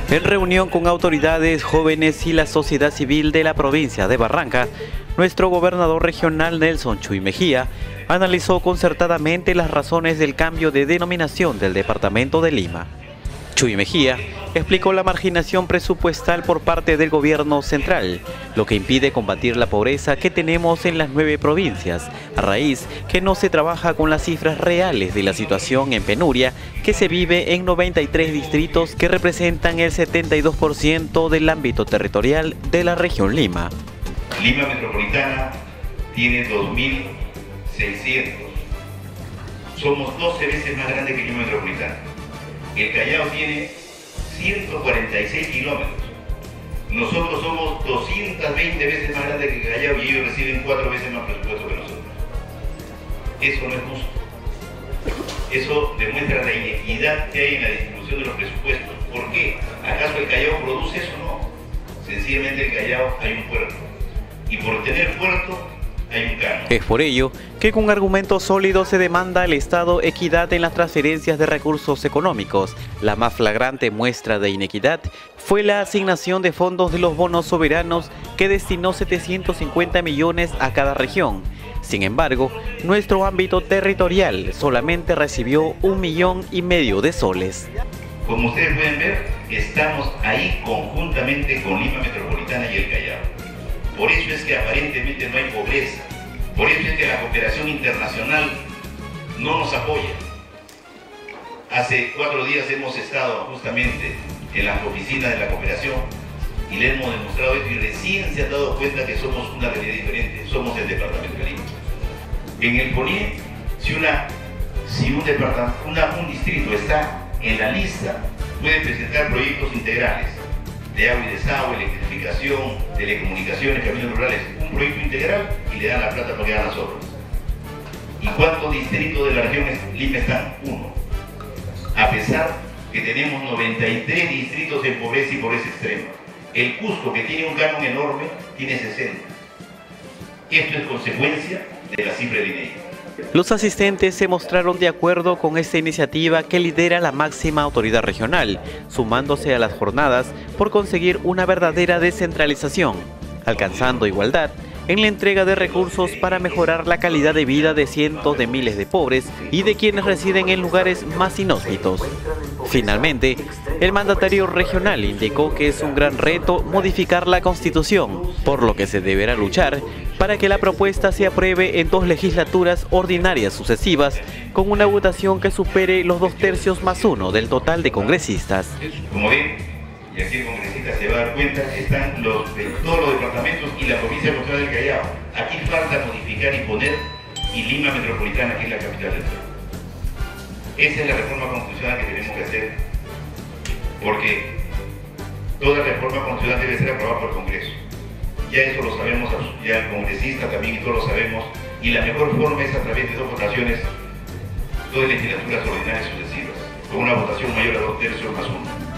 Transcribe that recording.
En reunión con autoridades, jóvenes y la sociedad civil de la provincia de Barranca, nuestro gobernador regional Nelson Chuy Mejía analizó concertadamente las razones del cambio de denominación del departamento de Lima. Chuy Mejía explicó la marginación presupuestal por parte del gobierno central, lo que impide combatir la pobreza que tenemos en las 9 provincias, a raíz que no se trabaja con las cifras reales de la situación en penuria que se vive en 93 distritos que representan el 72% del ámbito territorial de la región Lima. Lima Metropolitana tiene 2.600. Somos 12 veces más grandes que Lima Metropolitana. El Callao tiene 146 kilómetros. Nosotros somos 220 veces más grandes que el Callao y ellos reciben 4 veces más presupuesto que nosotros. Eso no es justo. Eso demuestra la inequidad que hay en la distribución de los presupuestos. ¿Por qué? ¿Acaso el Callao produce eso? No. Sencillamente en el Callao hay un puerto. Y por tener puerto hay un canon. Es por ello que con argumentos sólidos se demanda al Estado equidad en las transferencias de recursos económicos. La más flagrante muestra de inequidad fue la asignación de fondos de los bonos soberanos que destinó 750 millones a cada región. Sin embargo, nuestro ámbito territorial solamente recibió 1,5 millones de soles. Como ustedes pueden ver, estamos ahí conjuntamente con Lima Metropolitana y el Callao. Por eso es que aparentemente no hay pobreza. Por eso es que la cooperación internacional no nos apoya. Hace 4 días hemos estado justamente en las oficinas de la cooperación y le hemos demostrado esto y recién se han dado cuenta que somos una realidad diferente. Somos el departamento de Lima. En el PONIE, si un distrito está en la lista, puede presentar proyectos integrales de agua y desagüe, electrificación, telecomunicaciones, caminos rurales, un proyecto integral y le dan la plata para que hagan las obras. ¿Y cuántos distritos de la región Lima están? 1. A pesar que tenemos 93 distritos en pobreza y pobreza extrema. El Cusco, que tiene un canon enorme, tiene 60. Esto es consecuencia de la cifra de INEI. Los asistentes se mostraron de acuerdo con esta iniciativa que lidera la máxima autoridad regional, sumándose a las jornadas por conseguir una verdadera descentralización, alcanzando igualdad en la entrega de recursos para mejorar la calidad de vida de cientos de miles de pobres y de quienes residen en lugares más inhóspitos. Finalmente, el mandatario regional indicó que es un gran reto modificar la Constitución, por lo que se deberá luchar para que la propuesta se apruebe en 2 legislaturas ordinarias sucesivas, con una votación que supere los 2/3+1 del total de congresistas. Como ven, y aquí el congresista se va a dar cuenta, están todos los departamentos y la provincia autónoma del Callao. Aquí falta modificar y poner y Lima Metropolitana, que es la capital del país. Esa es la reforma constitucional que tenemos que hacer, porque toda reforma constitucional debe ser aprobada por el Congreso. Ya eso lo sabemos, ya el congresista también y todos lo sabemos, y la mejor forma es a través de 2 votaciones, 2 legislaturas ordinarias sucesivas, con una votación mayor a 2/3+1.